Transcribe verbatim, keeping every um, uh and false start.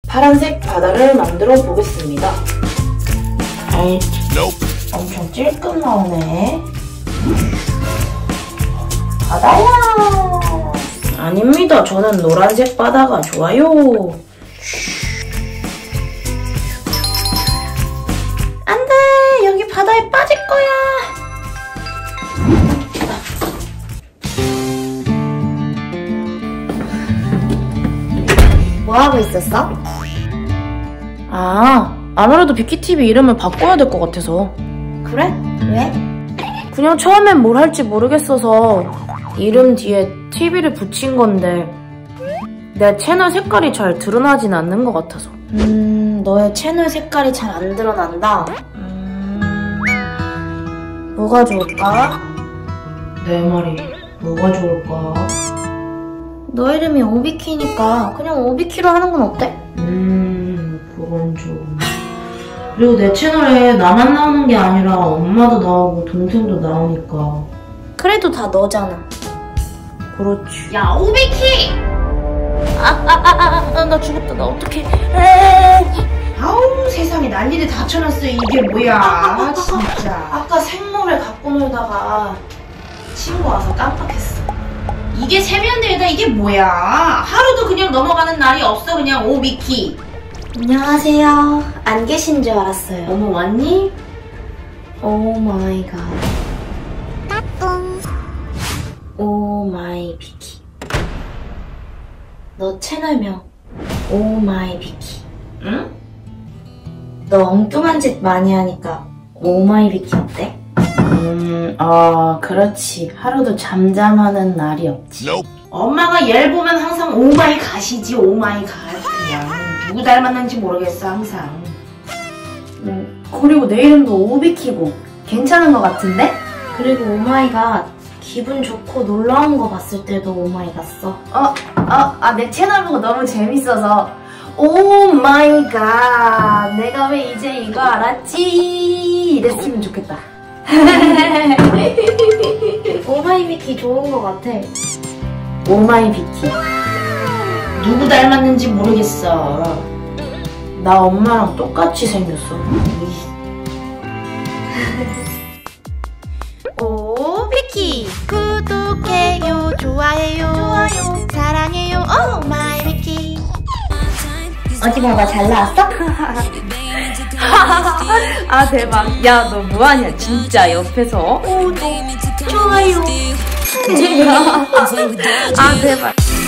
파란색 바다를 만들어 보겠습니다. 아이, 엄청 찔끔 나오네. 바다야! 아닙니다. 저는 노란색 바다가 좋아요. 안 돼! 여기 바다에 빠질 거야! 뭐하고 있었어? 아, 아무래도 비키티비 이름을 바꿔야 될 것 같아서. 그래? 왜? 그냥 처음엔 뭘 할지 모르겠어서 이름 뒤에 티비를 붙인 건데 내 채널 색깔이 잘 드러나진 않는 것 같아서. 음, 너의 채널 색깔이 잘 안 드러난다? 음... 뭐가 좋을까? 내 말이 뭐가 좋을까? 너 이름이 오비키니까 그냥 오비키로 하는 건 어때? 음, 그건 좀... 그리고 내 채널에 나만 나오는 게 아니라 엄마도 나오고 동생도 나오니까. 그래도 다 너잖아. 그렇지. 야, 오비키! 아, 아, 아, 아, 나 죽었다. 나 어떡해. 아우, 세상에 난리를 다 쳐놨어. 이게 뭐야, 진짜. 아까 생모를 갖고 놀다가 친구 와서 깜빡했어. 이게 세면대에다 이게 뭐야. 하루도 그냥 넘어가는 날이 없어. 그냥 오비키. 안녕하세요. 안 계신 줄 알았어요. 어머, 왔니? 오 마이 갓. 오 마이 비키. 너 채널명 오 마이 비키. 응? 너 엉뚱한 짓 많이 하니까 오 마이 비키 어때? 음, 아, 그렇지. 하루도 잠잠하는 날이 없지. 엄마가 얘를 보면 항상 오마이 갓이지. 오마이 갓. 그냥 누구 닮았는지 모르겠어 항상. 음, 그리고 내 이름도 오비키고 괜찮은 것 같은데? 그리고 오 마이 갓. 기분 좋고 놀라운 거 봤을 때도 오 마이 갓 써. 어, 어, 아, 내 채널 보고 너무 재밌어서 오 마이 갓, 내가 왜 이제 이거 알았지? 이랬으면 좋겠다. 오 마이 비키 좋은 거 같아. 오 마이 비키. 누구 닮았는지 모르겠어. 나 엄마랑 똑같이 생겼어. 오 비키 구독해요 좋아해요 좋아요 사랑해요 오 마이 비키. 어디 봐봐, 잘 나왔어? 아, 대박. 야, 너 뭐하냐 진짜 옆에서. 오, 너 좋아요. 아, 대박.